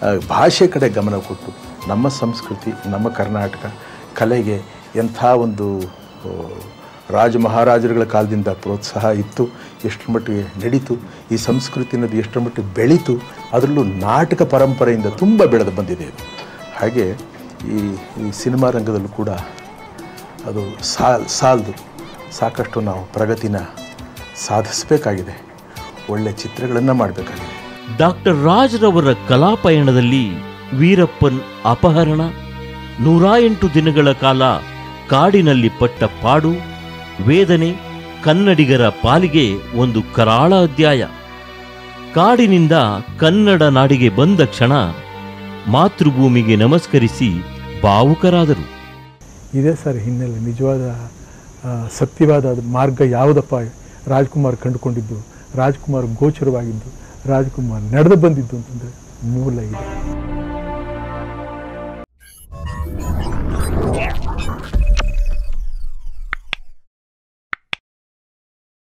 ಭಾಷೆ ಕಡೆ ಗಮನ ಕೊಟ್ಟು ನಮ್ಮ ಸಂಸ್ಕೃತಿ, ನಮ್ಮ ಕರ್ನಾಟಕ ಕಲೆಗೆ ಎಂಥ ಒಂದು ರಾಜ ಮಹಾರಾಜರುಗಳ ಕಾಲದಿಂದ ಪ್ರೋತ್ಸಾಹ ಇತ್ತು, ಎಷ್ಟರ ಮಟ್ಟಿಗೆ ನಡೀತು, ಈ ಸಂಸ್ಕೃತಿ ಅನ್ನೋದು ಎಷ್ಟರ ಮಟ್ಟಿಗೆ ಬೆಳೀತು, ಅದರಲ್ಲೂ ನಾಟಕ ಪರಂಪರೆಯಿಂದ ತುಂಬ ಬೆಳೆದು ಬಂದಿದೆ ಇದು. ಹಾಗೆ ಈ ಸಿನಿಮಾ ರಂಗದಲ್ಲೂ ಕೂಡ ಅದು ಸಾಲದು, ಸಾಕಷ್ಟು ನಾವು ಪ್ರಗತಿನ ಸಾಧಿಸಬೇಕಾಗಿದೆ, ಒಳ್ಳೆ ಚಿತ್ರಗಳನ್ನು ಮಾಡಬೇಕಾಗಿದೆ. ಡಾಕ್ಟರ್ ರಾಜ್ರವರ ಕಲಾಪಯಣದಲ್ಲಿ ವೀರಪ್ಪನ್ ಅಪಹರಣ, 108 ದಿನಗಳ ಕಾಲ ಕಾಡಿನಲ್ಲಿ ಪಟ್ಟ ಪಾಡು, ವೇದನೆ ಕನ್ನಡಿಗರ ಪಾಲಿಗೆ ಒಂದು ಕರಾಳ ಅಧ್ಯಾಯ. ಕಾಡಿನಿಂದ ಕನ್ನಡ ನಾಡಿಗೆ ಬಂದ ಕ್ಷಣ ಮಾತೃಭೂಮಿಗೆ ನಮಸ್ಕರಿಸಿ ಭಾವುಕರಾದರು. ಇದೇ ಸರ್ ಹಿನ್ನೆಲೆ, ನಿಜವಾದ ಸತ್ಯವಾದ ಮಾರ್ಗ ಯಾವುದಪ್ಪ ರಾಜ್ಕುಮಾರ್ ಕಂಡುಕೊಂಡಿದ್ದು, ರಾಜ್ಕುಮಾರ್ ಗೋಚರವಾಗಿದ್ದು, ರಾಜ್ಕುಮಾರ್ ನಡೆದು ಬಂದಿದ್ದು ಅಂತಂದರೆ ಮೂಲ ಇದೆ.